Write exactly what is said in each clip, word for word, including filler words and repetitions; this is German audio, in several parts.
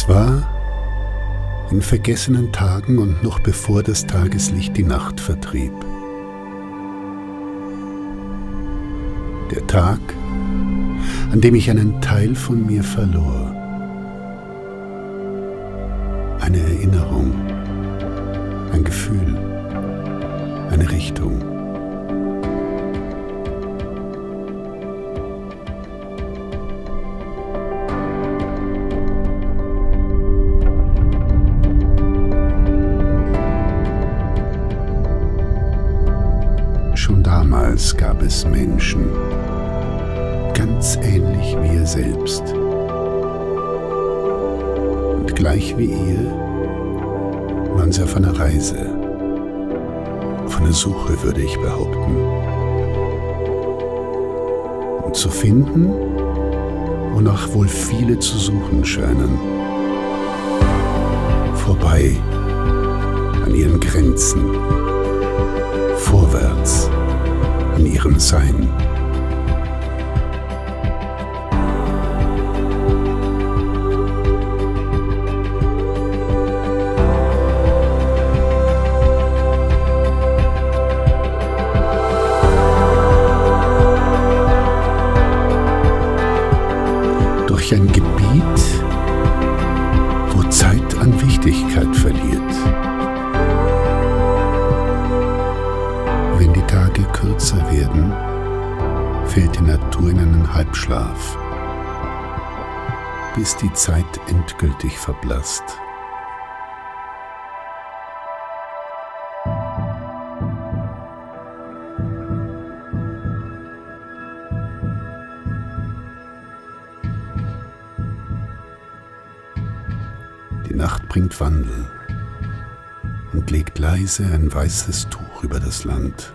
Es war in vergessenen Tagen und noch bevor das Tageslicht die Nacht vertrieb. Der Tag, an dem ich einen Teil von mir verlor. Eine Erinnerung, ein Gefühl, eine Richtung. Schon damals gab es Menschen, ganz ähnlich wie er selbst. Und gleich wie ihr waren sie auf einer Reise, auf einer Suche, würde ich behaupten, um zu finden, wonach wohl viele zu suchen scheinen. Vorbei an ihren Grenzen, vorwärts in ihrem Sein. Durch ein Gebiet, wo Zeit an Wichtigkeit verliert. Wenn die Tage kürzer werden, fällt die Natur in einen Halbschlaf, bis die Zeit endgültig verblasst. Die Nacht bringt Wandel und legt leise ein weißes Tuch über das Land.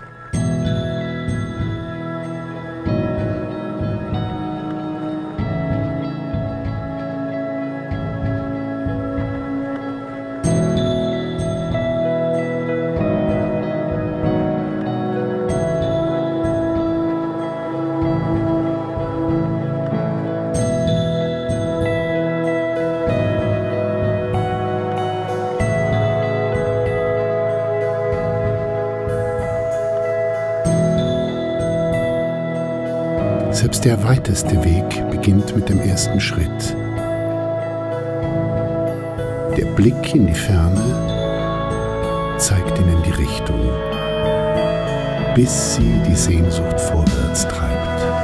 Selbst der weiteste Weg beginnt mit dem ersten Schritt. Der Blick in die Ferne zeigt ihnen die Richtung, bis sie die Sehnsucht vorwärts treibt.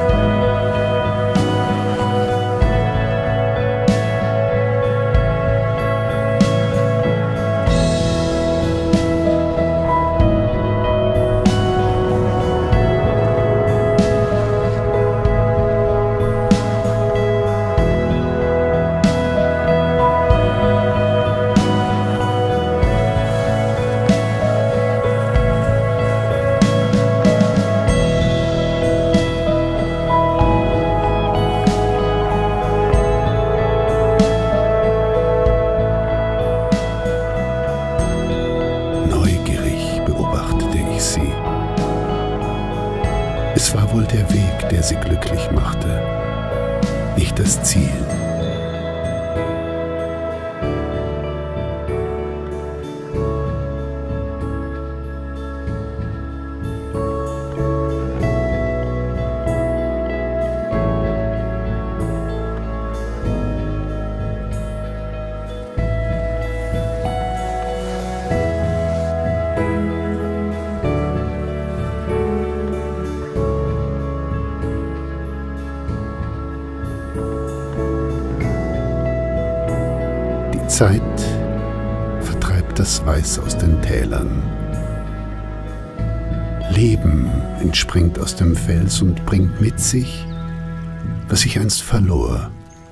Es war wohl der Weg, der sie glücklich machte, nicht das Ziel. Zeit vertreibt das Weiß aus den Tälern. Leben entspringt aus dem Fels und bringt mit sich, was ich einst verlor.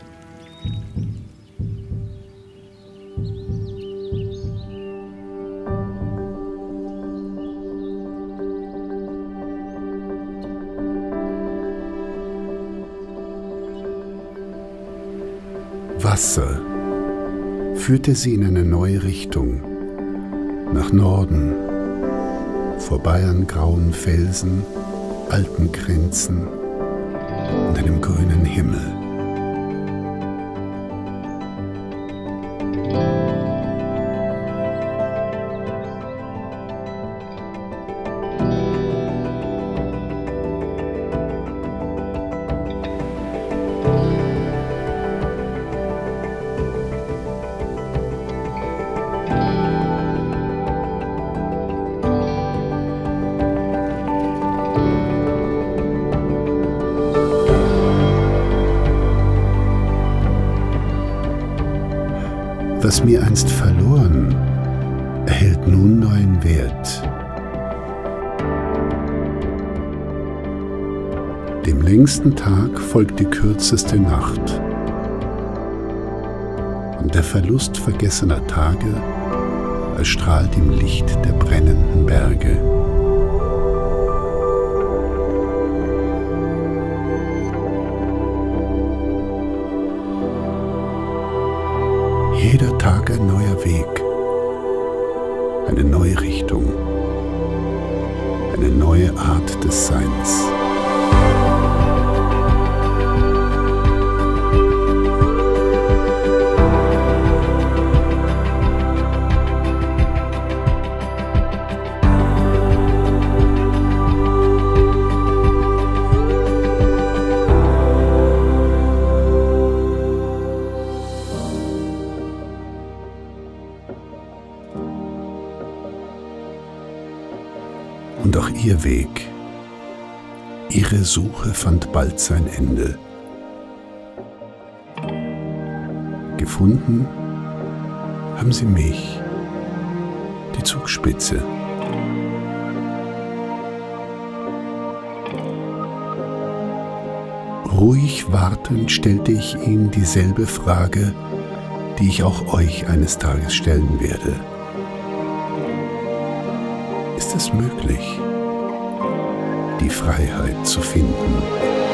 Wasser führte sie in eine neue Richtung, nach Norden, vorbei an grauen Felsen, alten Grenzen und einem grünen Himmel. was mir einst verloren, erhält nun neuen Wert. Dem längsten Tag folgt die kürzeste Nacht. Und der Verlust vergessener Tage erstrahlt im Licht der brennenden Berge. Jeder Tag ein neuer Weg, eine neue Richtung, eine neue Art des Seins. Und auch ihr Weg, ihre Suche fand bald sein Ende. Gefunden haben sie mich, die Zugspitze. Ruhig wartend stellte ich ihnen dieselbe Frage, die ich auch euch eines Tages stellen werde. Ist es möglich, die Freiheit zu finden?